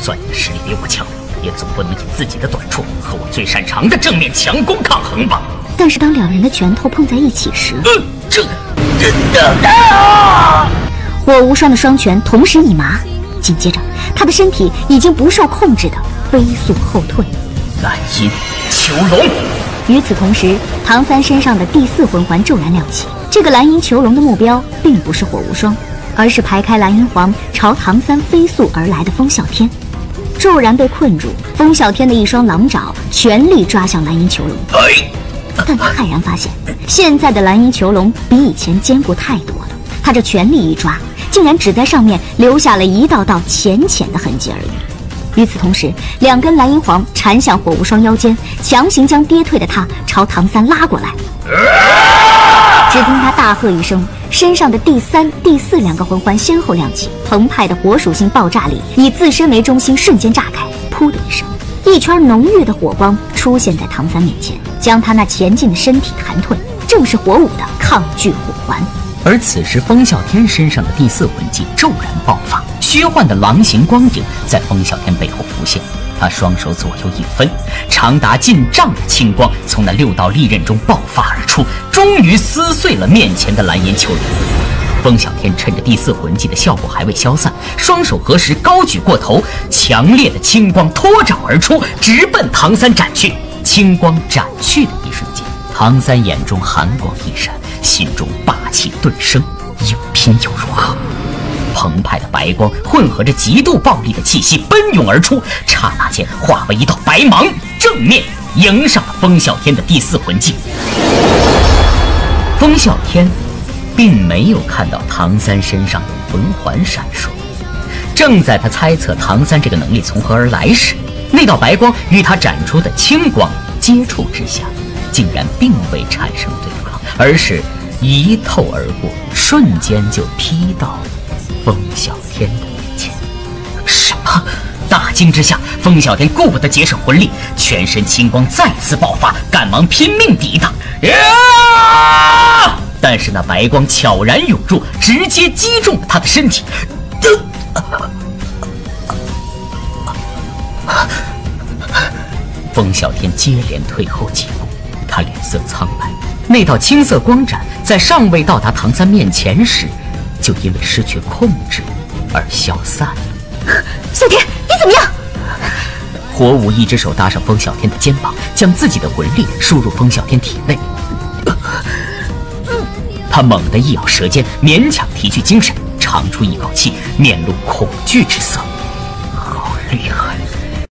算你的实力比我强，也总不能以自己的短处和我最擅长的正面强攻抗衡吧？ 但是当两人的拳头碰在一起时，火无双的双拳同时一麻，紧接着他的身体已经不受控制的飞速后退。 蓝银囚笼。 与此同时，唐三身上的第4魂环骤然亮起。这个蓝银囚笼的目标并不是火无双，而是排开蓝银皇朝唐三飞速而来的风啸天。骤然被困住，风啸天的一双狼爪全力抓向蓝银囚笼。但他骇然发现，现在的蓝银囚笼比以前坚固太多了。他这全力一抓，竟然只在上面留下了一道道浅浅的痕迹而已。与此同时，2根蓝银环缠向火无双腰间，强行将跌退的他朝唐三拉过来。只听他大喝一声，身上的第3、第4两个魂环先后亮起，澎湃的火属性爆炸力以自身为中心瞬间炸开，噗的一声，一圈浓郁的火光出现在唐三面前，将他那前进的身体弹退，正是火舞的抗拒火环。 而此时风啸天身上的第4魂技骤然爆发，虚幻的狼形光影在风啸天背后浮现，他双手左右一分，长达近丈的青光从那6道利刃中爆发而出，终于撕碎了面前的蓝银囚笼。风啸天趁着第4魂技的效果还未消散，双手合十高举过头，强烈的青光脱爪而出，直奔唐三斩去。青光斩去的一瞬间，唐三眼中寒光一闪，心中霸气顿生，硬拼又如何？澎湃的白光混合着极度暴力的气息奔涌而出，刹那间化为一道白芒，正面迎上了风啸天的第4魂技。风啸天并没有看到唐三身上有魂环闪烁，正在他猜测唐三这个能力从何而来时，那道白光与他斩出的青光接触之下，竟然并未产生对抗，而是一透而过，瞬间就劈到了风啸天的面前。什么？大惊之下，风啸天顾不得节省魂力，全身青光再次爆发，赶忙拼命抵挡。但是那白光悄然涌入，直接击中了他的身体。风啸天接连退后几步，他脸色苍白，那道青色光斩在尚未到达唐三面前时，就因为失去控制而消散了。 啸天，你怎么样？ 火舞一只手搭上风啸天的肩膀，将自己的魂力输入风啸天体内。他猛地一咬舌尖，勉强提去精神，长出一口气，面露恐惧之色。